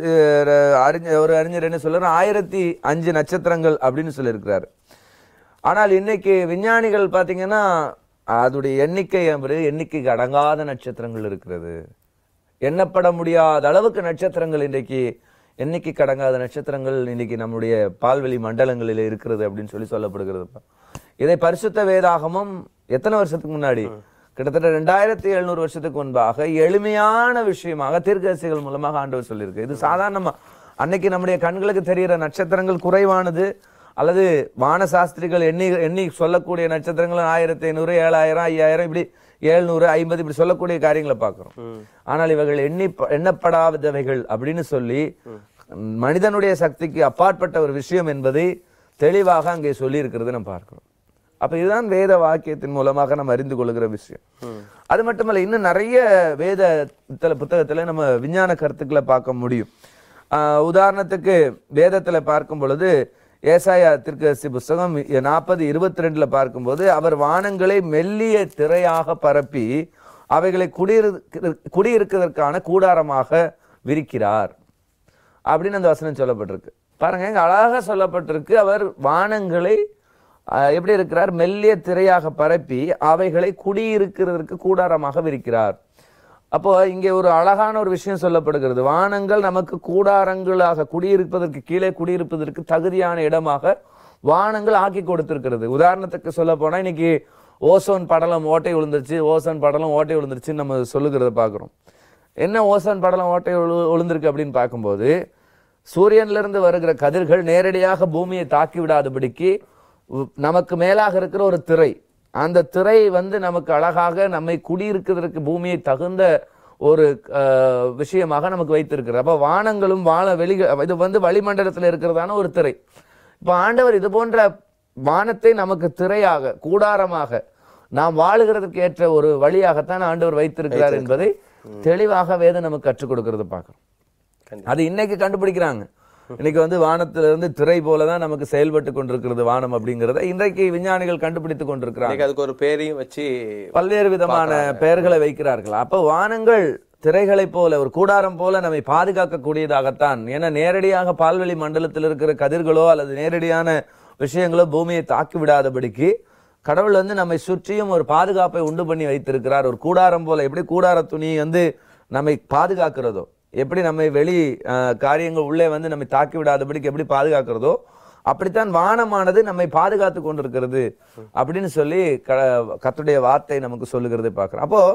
அறிஞர் ஒரு அறிஞர் என்ன சொல்றாரு, ஆயிரத்தி அஞ்சு நட்சத்திரங்கள் அப்படின்னு சொல்லியிருக்கிறாரு. ஆனால் இன்னைக்கு விஞ்ஞானிகள் பார்த்தீங்கன்னா அதோடைய எண்ணிக்கை எண்ணிக்கைக்கு அடங்காத நட்சத்திரங்கள் இருக்கிறது. எண்ணப்பட முடியாத அளவுக்கு நட்சத்திரங்கள் இன்றைக்கு எண்ணிக்கைக்கு அடங்காத நட்சத்திரங்கள் இன்னைக்கு நம்முடைய பால்வெளி மண்டலங்களில் இருக்கிறது அப்படின்னு சொல்லி சொல்லப்படுகிறது. இதை பரிசுத்த வேதாகமும் எத்தனை வருஷத்துக்கு முன்னாடி, கிட்டத்தட்ட ரெண்டாயிரத்தி எழுநூறு வருஷத்துக்கு முன்பாக எளிமையான விஷயமாக தீர்க்கதரிசிகள் மூலமாக ஆண்டவர் சொல்லியிருக்கு. இது சாதாரணமா அன்னைக்கு நம்முடைய கண்களுக்கு தெரிகிற நட்சத்திரங்கள் குறைவானது, அல்லது வானசாஸ்திரிகள் எண்ணி எண்ணி சொல்லக்கூடிய நட்சத்திரங்கள் ஆயிரத்தி ஐநூறு ஏழாயிரம் ஐயாயிரம் இப்படி எழுநூறு ஐம்பது இப்படி சொல்லக்கூடிய காரியங்களை பார்க்கிறோம். ஆனால் இவர்கள் எண்ணி எண்ணப்படாதவைகள் அப்படின்னு சொல்லி மனிதனுடைய சக்திக்கு அப்பாற்பட்ட ஒரு விஷயம் என்பதை தெளிவாக அங்கே சொல்லி இருக்கிறது நம்ம பார்க்கிறோம். அப்ப இதுதான் வேத வாக்கியத்தின் மூலமாக நம்ம அறிந்து கொள்ளுகிற விஷயம். அது மட்டுமல்ல, இன்னும் நிறைய வேத புத்தகத்துல நம்ம விஞ்ஞான கருத்துக்களை பார்க்க முடியும். ஆஹ் உதாரணத்துக்கு வேதத்துல பார்க்கும் பொழுது ஏசாயா தீர்க்கதரிசி புஸ்தகம் நாற்பது இருபத்தி ரெண்டுல பார்க்கும்போது, அவர் வானங்களை மெல்லிய திரையாக பரப்பி அவைகளை குடியிரு குடியிருக்கிறதற்கான கூடாரமாக விரிக்கிறார் அப்படின்னு அந்த வசனம் சொல்லப்பட்டிருக்கு. பாருங்க, இங்க அழகாக சொல்லப்பட்டிருக்கு, அவர் வானங்களை எப்படி இருக்கிறார், மெல்லிய திரையாக பரப்பி அவைகளை குடியிருக்கிறதற்கு கூடாரமாக விரிக்கிறார். அப்போ இங்கே ஒரு அழகான ஒரு விஷயம் சொல்லப்படுகிறது. வானங்கள் நமக்கு கூடாரங்களாக குடியிருப்பதற்கு, கீழே குடியிருப்பதற்கு தகுதியான இடமாக வானங்கள் ஆக்கி கொடுத்திருக்கிறது. உதாரணத்துக்கு சொல்ல போனா இன்னைக்கு ஓசோன் படலம் ஓட்டை விழுந்துருச்சு, ஓசோன் படலம் ஓட்டை விழுந்துருச்சுன்னு நம்ம சொல்லுகிறத பார்க்கிறோம். என்ன ஓசோன் படலம் ஓட்டை விழுந்திருக்கு அப்படின்னு பார்க்கும்போது, சூரியன்ல இருந்து வருகிற கதிர்கள் நேரடியாக பூமியை தாக்கி விடாதபடிக்கு நமக்கு மேலாக இருக்கிற ஒரு திரை, அந்த திரை வந்து நமக்கு அழகாக நம்மை குடியிருக்கிறதுக்கு பூமியை தகுந்த ஒரு விஷயமாக நமக்கு வைத்திருக்கிறது. அப்ப வானங்களும் வான வெளிகள் இது வந்து வளிமண்டலத்தில் இருக்கிறதான ஒரு திரை. இப்ப ஆண்டவர் இது போன்ற வானத்தை நமக்கு திரையாக கூடாரமாக நாம் வாழுகிறதுக்கு ஏற்ற ஒரு வழியாகத்தான் ஆண்டவர் வைத்திருக்கிறார் என்பதை தெளிவாக வேதம் நமக்கு கற்றுக் கொடுக்கிறது பார்க்கிறோம். அது இன்னைக்கு கண்டுபிடிக்கிறாங்க. இன்னைக்கு வந்து வானத்துல இருந்து திரை போலதான் நமக்கு செயல்பட்டு கொண்டிருக்கிறது வானம் அப்படிங்கறத இன்றைக்கு விஞ்ஞானிகள் கண்டுபிடித்துக் கொண்டிருக்கிறாங்க. அதுக்கு ஒரு பேரையும் வச்சு பல்வேறு விதமான பெயர்களை வைக்கிறார்கள். அப்ப வானங்கள் திரைகளை போல ஒரு கூடாரம் போல நம்மை பாதுகாக்க கூடியதாகத்தான். ஏன்னா நேரடியாக பால்வெளி மண்டலத்தில் இருக்கிற கதிர்களோ அல்லது நேரடியான விஷயங்களோ பூமியை தாக்கி விடாதபடிக்கு கடவுள் வந்து நம்மை சுற்றியும் ஒரு பாதுகாப்பை உண்டு பண்ணி வைத்திருக்கிறார். ஒரு கூடாரம் போல, எப்படி கூடார துணி வந்து நம்மை பாதுகாக்கிறதோ, எப்படி நம்மை வெளி காரியங்கள் உள்ளே வந்து நம்மை தாக்கி விடாதபடிக்கு எப்படி பாதுகாக்கிறதோ, அப்படித்தான் வானமானது நம்மை பாதுகாத்து கொண்டிருக்கிறது அப்படின்னு சொல்லி கர்த்தருடைய வார்த்தை நமக்கு சொல்லுகிறதை பார்க்கிறோம். அப்போ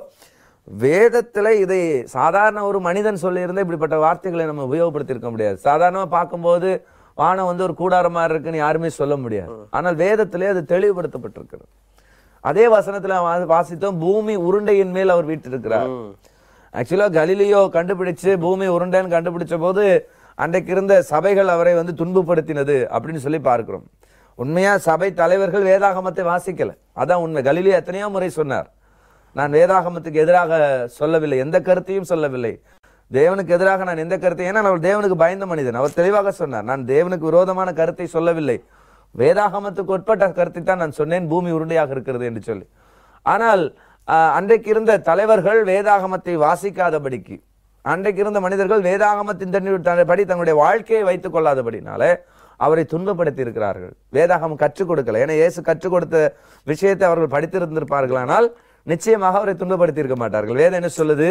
வேதத்துல இதை சாதாரண ஒரு மனிதன் சொல்லி இருந்தா இப்படிப்பட்ட வார்த்தைகளை நம்ம உபயோகப்படுத்தி இருக்க முடியாது. சாதாரணமா பார்க்கும்போது வானம் வந்து ஒரு கூடாரமா இருக்குன்னு யாருமே சொல்ல முடியாது. ஆனால் வேதத்திலே அது தெளிவுபடுத்தப்பட்டிருக்கிறது. அதே வசனத்துல வாசித்தோம், பூமி உருண்டையின் மேல் அவர் வீற்றிருக்கிறார். ஆக்சுவலா கலிலியோ கண்டுபிடிச்சு பூமி உருண்டைன்னு கண்டுபிடிச்ச போது அன்றைக்கு இருந்த சபைகள் அவரை வந்து துன்பப்படுத்தினது அப்படின்னு சொல்லி பார்க்கிறோம். உண்மையா சபை தலைவர்கள் வேதாகமத்தை வாசிக்கல, அதான் உண்மை. கலிலியோ எத்தனையோ முறை சொன்னார், நான் வேதாகமத்துக்கு எதிராக சொல்லவில்லை, எந்த கருத்தையும் சொல்லவில்லை, தேவனுக்கு எதிராக நான் எந்த கருத்தையும், ஏன்னா அவர் தேவனுக்கு பயந்த மனிதன். அவர் தெளிவாக சொன்னார், நான் தேவனுக்கு விரோதமான கருத்தை சொல்லவில்லை, வேதாகமத்துக்கு உட்பட்ட கருத்தை தான் நான் சொன்னேன், பூமி உருண்டையாக இருக்கிறது என்று சொல்லி. ஆனால் அன்றைக்கு இருந்த தலைவர்கள் வேதாகமத்தை வாசிக்காதபடிக்கு, அன்றைக்கு இருந்த மனிதர்கள் வேதாகமத்தின் படி தங்களுடைய வாழ்க்கையை வைத்துக் கொள்ளாதபடினால அவரை துன்பப்படுத்தி இருக்கிறார்கள். வேதாகமம் கற்றுக் கொடுக்கல. ஏன்னா இயேசு கற்றுக் கொடுத்த விஷயத்தை அவர்கள் படித்திருந்திருப்பார்கள், ஆனால் நிச்சயமாக அவரை துன்பப்படுத்தி இருக்க மாட்டார்கள். வேதம் என்ன சொல்லுது?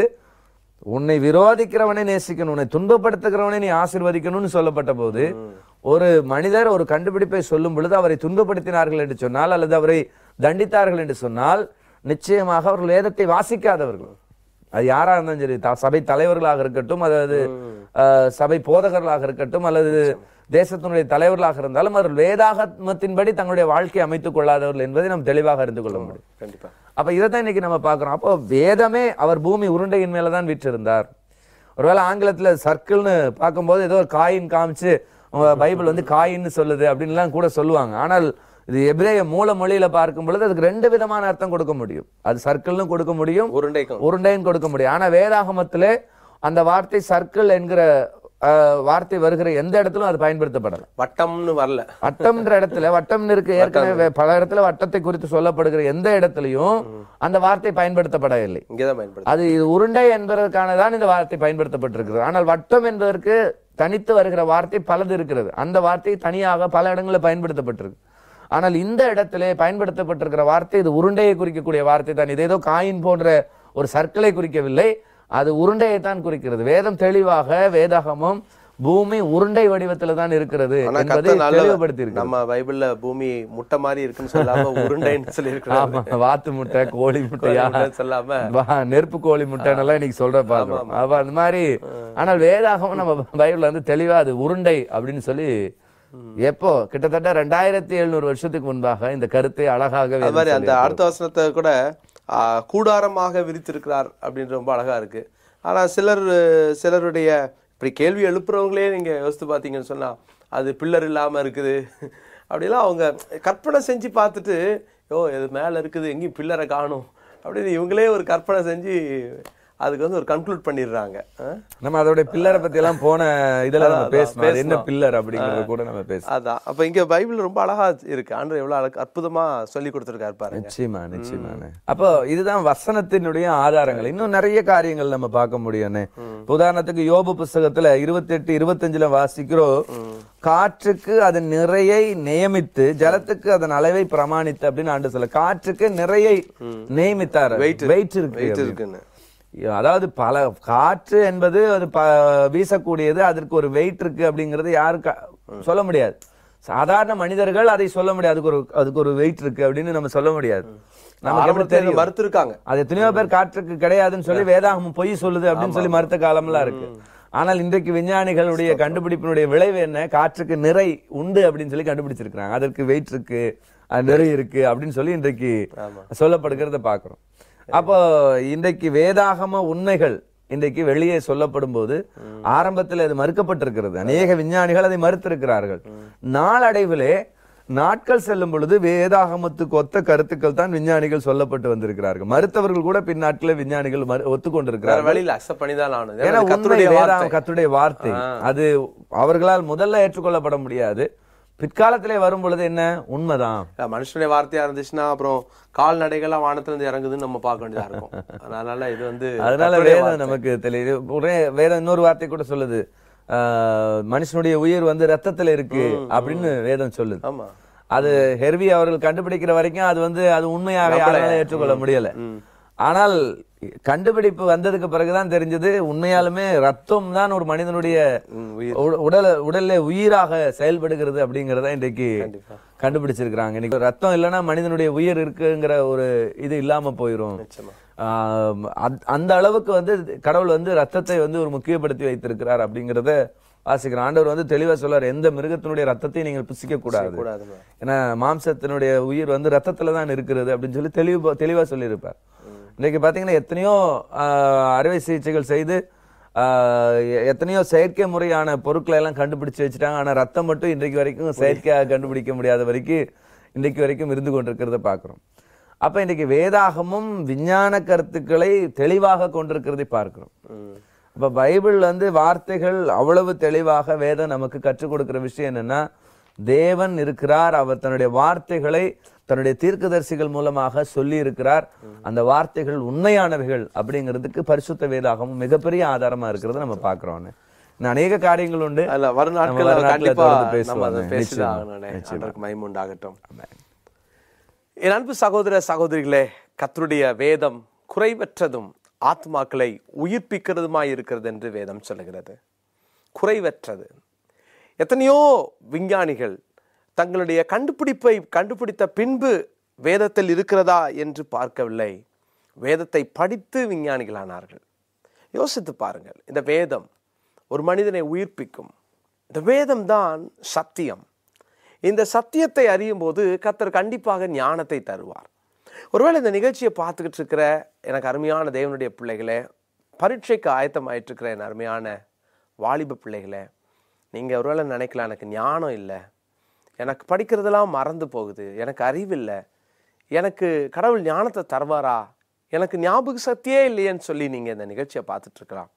உன்னை விரோதிக்கிறவனை நேசிக்கணும், உன்னை துன்பப்படுத்துகிறவனை நீ ஆசீர்வதிக்கணும்னு சொல்லப்பட்ட போது ஒரு மனிதர் ஒரு கண்டுபிடிப்பை சொல்லும் பொழுது அவரை துன்பப்படுத்தினார்கள் என்று சொன்னால் அல்லது அவரை தண்டித்தார்கள் என்று சொன்னால் நிச்சயமாக அவர்கள் வேதத்தை வாசிக்காதவர்கள், அது யாரா இருந்தாலும் சரி, சபை தலைவர்களாக இருக்கட்டும், அதாவது சபை போதகர்களாக இருக்கட்டும், அல்லது தேசத்தினுடைய தலைவர்களாக இருந்தாலும் அவர்கள் வேதாகமத்தின்படி தங்களுடைய வாழ்க்கையை அமைத்துக் கொள்ளாதவர்கள் என்பதை நாம் தெளிவாக அறிந்து கொள்ள முடியும். கண்டிப்பா. அப்ப இதைத்தான் இன்னைக்கு நம்ம பாக்குறோம். அப்போ வேதமே அவர் பூமி உருண்டையின் மேலதான் வீற்றிருந்தார். ஒருவேளை ஆங்கிலத்துல சர்க்கிள்னு பார்க்கும்போது ஏதோ ஒரு காயின் காமிச்சு பைபிள் வந்து காயின்னு சொல்லுது அப்படின்லாம் கூட சொல்லுவாங்க. ஆனால் இது எபிரேய மூல மொழியில பார்க்கும் பொழுது அதுக்கு ரெண்டு விதமான அர்த்தம் கொடுக்க முடியும். அது சர்க்கிள்னு கொடுக்க முடியும், உருண்டைன்னு கொடுக்க முடியும். ஆனா வேதாகமத்திலே அந்த வார்த்தை சர்க்கிள் என்கிற வார்த்தை வருகிற எந்த இடத்திலும் அது பயன்படுத்தப்படல. வட்டம்னு வரல. வட்டம்ன்ற இடத்துல வட்டம்னு இருக்கு, ஏற்கனவே பல இடத்துல வட்டத்தை குறித்து சொல்லப்படுகிற எந்த இடத்துலயும் அந்த வார்த்தை பயன்படுத்தப்படவில்லை. அது இது உருண்டை என்பதற்கானதான் இந்த வார்த்தை பயன்படுத்தப்பட்டிருக்கிறது. ஆனால் வட்டம் என்பதற்கு தனித்து வருகிற வார்த்தை பலது இருக்கிறது. அந்த வார்த்தை தனியாக பல இடங்களில் பயன்படுத்தப்பட்டிருக்கு. ஆனால் இந்த இடத்திலே பயன்படுத்தப்பட்டிருக்கிற வார்த்தை இது உருண்டையை குறிக்கக்கூடிய வார்த்தை தான். இது ஏதோ காயின் போன்ற ஒரு சர்க்கிளை குறிக்கவில்லை, அது உருண்டையை தான் குறிக்கிறது. வேதம் தெளிவாக வேதாகமம் பூமி உருண்டை வடிவத்துல தான் இருக்கிறது என்பதை தெளிவுபடுத்தி இருக்கு. நம்ம பைபிள்ல பூமி முட்டை மாதிரி இருக்குன்னு சொல்லாம உருண்டைன்னு சொல்லி இருக்கு. வாத்து முட்டை, கோழி முட்டையா சொல்லாம நெருப்பு கோழி முட்டைன்னு எல்லாம் இன்னைக்கு சொல்ற பாக்குறோம். அப்ப அந்த மாதிரி, ஆனால் வேதாகமம் நம்ம பைபிள்ல வந்து தெளிவா அது உருண்டை அப்படின்னு சொல்லி, எப்போ கிட்டத்தட்ட ரெண்டாயிரத்தி எழுநூறு வருஷத்துக்கு முன்பாக இந்த கருத்தை அழகாக அந்த அடுத்த வசனத்தை கூட கூடாரமாக விரித்திருக்கிறார் அப்படின்னு ரொம்ப அழகா இருக்கு. ஆனா சிலர் சிலருடைய இப்படி கேள்வி எழுப்புறவங்களே நீங்க யோசித்து பார்த்தீங்கன்னு சொன்னா அது பில்லர் இல்லாம இருக்குது அப்படிலாம் அவங்க கற்பனை செஞ்சு பார்த்துட்டு, யோ இது மேல இருக்குது எங்கேயும் பில்லரை காணும் அப்படின்னு இவங்களே ஒரு கற்பனை செஞ்சு அதுக்கு வந்து ஒரு கன்க்ளூட் பண்ணிடுறாங்க. நம்ம அதோட பில்லரை பத்தி எல்லாம் போன இதெல்லாம் நம்ம பேசணும், என்ன பில்லர் அப்படிங்கறது கூட நம்ம பேசணும். அதான் அப்ப இங்க பைபிள் ரொம்ப அழகா இருக்கு, ஆண்டவர் எவ்வளவு அற்புதமா சொல்லி கொடுத்திருக்காரு பாருங்க. நிச்சயமா நிச்சயமா. அப்போ இதுதான் வசனத்தினுடைய ஆதாரங்கள். இன்னும் நிறைய காரியங்கள் நம்ம பார்க்க முடியும். உதாரணத்துக்கு யோபு புஸ்தகத்துல இருபத்தி எட்டு இருபத்தஞ்சுல வாசிக்கிறோம், காற்றுக்கு அதன் நிறையை நியமித்து ஜலத்துக்கு அதன் அளவை பிரமாணித்து அப்படின்னு ஆண்டு சொல்ல. காற்றுக்கு நிறையை நியமித்தார், வெயிட் இருக்கு. அதாவது பல காற்று என்பது அது வீசக்கூடியது, அதற்கு ஒரு வெயிட் இருக்கு அப்படிங்கறது யாருக்கு சொல்ல முடியாது. சாதாரண மனிதர்கள் அதை சொல்ல முடியாது, அதுக்கு ஒரு அதுக்கு ஒரு வெயிட் இருக்கு அப்படின்னு நம்ம சொல்ல முடியாது. நமக்கு தெரியும் மறுத்து இருக்காங்க, அது எத்தனையோ பேர் காற்றுக்கு கிடையாதுன்னு சொல்லி வேதாகமம் பொய் சொல்லுது அப்படின்னு சொல்லி மறுத்த காலம்லாம் இருக்கு. ஆனால் இன்றைக்கு விஞ்ஞானிகளுடைய கண்டுபிடிப்பினுடைய விளைவு என்ன? காற்றுக்கு நிறை உண்டு அப்படின்னு சொல்லி கண்டுபிடிச்சிருக்காங்க, அதற்கு வெயிட் இருக்கு, நிறை இருக்கு அப்படின்னு சொல்லி இன்றைக்கு சொல்லப்படுகிறத பாக்குறோம். அப்போ இன்றைக்கு வேதாகம உண்மைகள் இன்றைக்கு வெளியே சொல்லப்படும் போது ஆரம்பத்தில் அது மறுக்கப்பட்டிருக்கிறது. அநேக விஞ்ஞானிகள் அதை மறுத்திருக்கிறார்கள். நாளடைவிலே நாட்கள் செல்லும் பொழுது வேதாகமத்துக்கு ஒத்த கருத்துக்கள் தான் விஞ்ஞானிகள் சொல்லப்பட்டு வந்திருக்கிறார்கள். மருத்துவர்கள் கூட பின் நாட்களில் விஞ்ஞானிகள் ஒத்துக்கொண்டிருக்கிறார்கள். ஏன்னா உண்மை வேதாகம் கர்த்தருடைய வார்த்தை, அது அவர்களால் முதல்ல ஏற்றுக்கொள்ளப்பட முடியாது. பிற்காலத்திலே வரும் பொழுது என்ன உண்மைதான். மனுஷனுடைய வார்த்தையா இருந்துச்சுன்னா அப்புறம் கால்நடைகள்லாம் வானத்துல இருந்து இறங்குதுன்னு நம்ம பார்க்க வேண்டியதா இருக்கும். அதனால இது வந்து அதனால வேதம் நமக்கு தெரியுது. ஒரே வேதம் இன்னொரு வார்த்தை கூட சொல்லுது, ஆஹ் மனுஷனுடைய உயிர் வந்து ரத்தத்துல இருக்கு அப்படின்னு வேதம் சொல்லுது. ஆமா, அது ஹெர்வி அவர்கள் கண்டுபிடிக்கிற வரைக்கும் அது வந்து அது உண்மையாக யாராலும் ஏற்றுக்கொள்ள முடியல. ஆனால் கண்டுபிடிப்பு வந்ததுக்கு பிறகுதான் தெரிஞ்சது உண்மையாலுமே ரத்தம் தான் ஒரு மனிதனுடைய உடல உடல்ல உயிராக செயல்படுகிறது அப்படிங்கறத இன்றைக்கு கண்டுபிடிச்சிருக்கிறாங்க. இன்னைக்கு ரத்தம் இல்லைன்னா மனிதனுடைய உயிர் இருக்குங்கிற ஒரு இது இல்லாம போயிரும். அந்த அளவுக்கு வந்து கடவுள் வந்து ரத்தத்தை வந்து ஒரு முக்கியப்படுத்தி வைத்திருக்கிறார் அப்படிங்கறத வாசிக்கிறோம். ஆண்டவர் வந்து தெளிவா சொல்றார், எந்த மிருகத்தினுடைய ரத்தத்தை நீங்கள் புசிக்க கூடாது, ஏன்னா மாம்சத்தினுடைய உயிர் வந்து ரத்தத்துலதான் இருக்கிறது அப்படின்னு சொல்லி தெளிவா தெளிவா சொல்லியிருப்பார். இன்றைக்கு பாத்தீங்கன்னா எத்தனையோ அறுவை சிகிச்சைகள் செய்து எத்தனையோ செயற்கை முறையான பொருட்களை எல்லாம் கண்டுபிடிச்சு வச்சுட்டாங்க. ஆனா ரத்தம் மட்டும் இன்றைக்கு வரைக்கும் செயற்கையாக கண்டுபிடிக்க முடியாத வரைக்கும் இன்றைக்கு வரைக்கும் இருந்து கொண்டிருக்கிறத பாக்குறோம். அப்ப இன்றைக்கு வேதாகமும் விஞ்ஞான கருத்துக்களை தெளிவாக கொண்டிருக்கிறதை பார்க்கிறோம். அப்ப பைபிள் வந்து வார்த்தைகள் அவ்வளவு தெளிவாக வேதம் நமக்கு கற்றுக் கொடுக்கிற விஷயம் என்னன்னா, தேவன் இருக்கிறார், அவர் தன்னுடைய வார்த்தைகளை தன்னுடைய தீர்க்கதரிசிகள் மூலமாக சொல்லி இருக்கிறார். அந்த வார்த்தைகள் உண்மையானவைகள் அப்படிங்கிறதுக்கு பரிசுத்த வேதாகமும் மிகப்பெரிய ஆதாரமா இருக்கிறத நம்ம பாக்குறோம். அநேக காரியங்கள் உண்டு, வரும் நாட்கள் மைமுண்டாகட்டும். என் அன்பு சகோதர சகோதரிகளே, கர்த்தருடைய வேதம் குறைவற்றதும் ஆத்மாக்களை உயிர்ப்பிக்கிறதுமாய் இருக்கிறது என்று வேதம் சொல்லுகிறது. குறைவற்றது. எத்தனையோ விஞ்ஞானிகள் தங்களுடைய கண்டுபிடிப்பை கண்டுபிடித்த பின்பு வேதத்தில் இருக்கிறதா என்று பார்க்கவில்லை, வேதத்தை படித்து விஞ்ஞானிகளானார்கள். யோசித்து பாருங்கள், இந்த வேதம் ஒரு மனிதனை உயிர்ப்பிக்கும். இந்த வேதம் தான் சத்தியம். இந்த சத்தியத்தை அறியும் போது கர்த்தர் கண்டிப்பாக ஞானத்தை தருவார். ஒருவேளை இந்த நிகழ்ச்சியை பார்த்துக்கிட்டு இருக்கிற எனக்கு அருமையான தேவனுடைய பிள்ளைகளே, பரீட்சைக்கு ஆயத்தமாயிட்டு இருக்கிற என் அருமையான வாலிப பிள்ளைகளே, நீங்கள் ஒருவேளை நினைக்கலாம், எனக்கு ஞானம் இல்லை, எனக்கு படிக்கிறதெல்லாம் மறந்து போகுது, எனக்கு அறிவில்லை, எனக்கு கடவுள் ஞானத்தை தருவாரா, எனக்கு ஞாபக சக்தியே இல்லையேன்னு சொல்லி நீங்கள் இந்த நிகழ்ச்சியை பார்த்துட்டு இருக்கலாம்.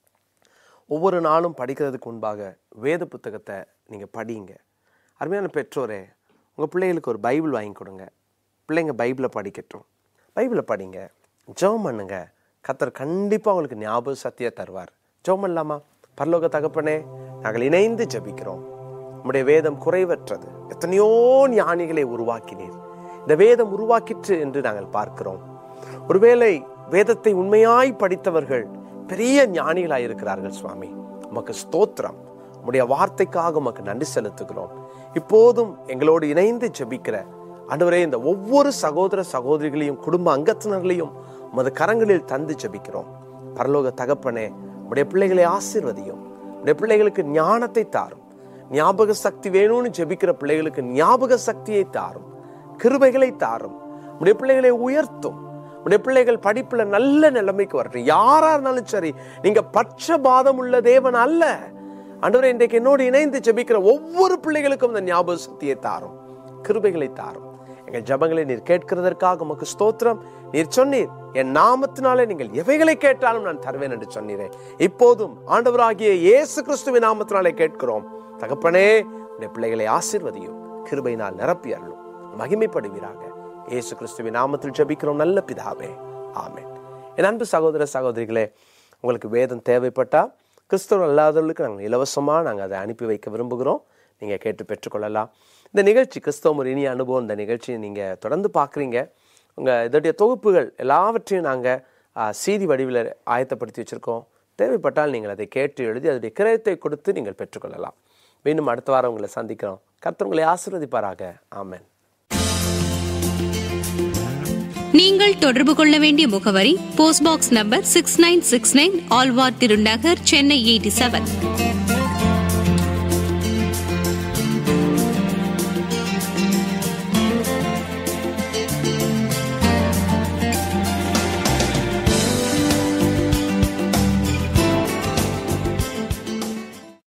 ஒவ்வொரு நாளும் படிக்கிறதுக்கு முன்பாக வேத புத்தகத்தை நீங்கள் படிங்க. அருமையான பெற்றோரே, உங்கள் பிள்ளைகளுக்கு ஒரு பைபிள் வாங்கி கொடுங்க. பிள்ளைங்க பைபிளை படிக்கட்டும். பைபிளை படிங்க, ஜெபம் பண்ணுங்க. கர்த்தர் கண்டிப்பாக உங்களுக்கு ஞாபக சக்தியை தருவார். ஜெபம் பண்ணலாமா? பரலோக தகப்பனே, நாங்கள் இணைந்து ஜெபிக்கிறோம். நம்முடைய வேதம் குறைவற்றது. எத்தனையோ ஞானிகளை உருவாக்கினீர். இந்த வேதம் உருவாக்கிற்று என்று நாங்கள் பார்க்கிறோம். ஒருவேளை வேதத்தை உண்மையாய் படித்தவர்கள் பெரிய ஞானிகளாய் இருக்கிறார்கள். சுவாமி, உமக்கு ஸ்தோத்திரம். உம்முடைய வார்த்தைக்காக உமக்கு நன்றி செலுத்துகிறோம். இப்போதும் எங்களோடு இணைந்து ஜெபிக்கிற ஆண்டவரே, இந்த ஒவ்வொரு சகோதர சகோதரிகளையும் குடும்ப அங்கத்தினர்களையும் உமது கரங்களில் தந்து ஜெபிக்கிறோம். பரலோக தகப்பனே, உம்முடைய பிள்ளைகளை ஆசீர்வதியும். உம்முடைய பிள்ளைகளுக்கு ஞானத்தை தாரும். ஞாபக சக்தி வேணும்னு ஜெபிக்கிற பிள்ளைகளுக்கு ஞாபக சக்தியை தாரும், கிருபைகளை தாரும். உடைய பிள்ளைகளை உயர்த்தும். உடைய பிள்ளைகள் படிப்புல நல்ல நிலைமைக்கு வரட்டும். யாரா இருந்தாலும் சரி, நீங்க பட்சபாதம் உள்ள தேவன் அல்ல. ஆண்டவரே, இன்றைக்கு என்னோடு இணைந்து ஜெபிக்கிற ஒவ்வொரு பிள்ளைகளுக்கும் இந்த ஞாபக சக்தியை தாரும், கிருபைகளை தாரும். எங்கள் ஜபங்களை நீர் கேட்கிறதற்காக உமக்கு ஸ்தோத்திரம். நீர் சொன்னீர், என் நாமத்தினாலே நீங்கள் எவைகளை கேட்டாலும் நான் தருவேன் என்று சொன்னீரே. இப்போதும் ஆண்டவராகிய இயேசு கிறிஸ்துவின் நாமத்தினாலே கேட்கிறோம். தகப்பனே, உடைய பிள்ளைகளை ஆசீர்வதியும், கிருபையினால் நிரப்பி அருளும், மகிமைப்படுவீராக. இயேசு கிறிஸ்துவின் நாமத்தில் ஜெபிக்கிறோம் நல்ல பிதாவே, ஆமென். என் அன்பு சகோதர சகோதரிகளே, உங்களுக்கு வேதம் தேவைப்பட்டா கிறிஸ்தவ அல்லாதவர்களுக்கு நாங்கள் இலவசமாக நாங்கள் அதை அனுப்பி வைக்க விரும்புகிறோம். நீங்கள் கேட்டு பெற்றுக்கொள்ளலாம். இந்த நிகழ்ச்சி கிறிஸ்தவ ஒரு இனிய அனுபவம். இந்த நிகழ்ச்சியை நீங்கள் தொடர்ந்து பார்க்குறீங்க. உங்கள் இதோடைய தொகுப்புகள் எல்லாவற்றையும் நாங்கள் சீடி வடிவில் ஆயத்தப்படுத்தி வச்சுருக்கோம். தேவைப்பட்டால் நீங்கள் அதை கேட்டு எழுதி அதனுடைய கிரயத்தை கொடுத்து நீங்கள் பெற்றுக்கொள்ளலாம். மீண்டும் அடுத்த வாரம் உங்களை சந்திக்கிறோம். கர்த்தர் உங்களை ஆசீர்வதிப்பாராக. ஆமென். நீங்கள் தொடர்பு கொள்ள வேண்டிய முகவரி post box number six nine six nine, Alwar Thirunagar, Chennai eighty seven.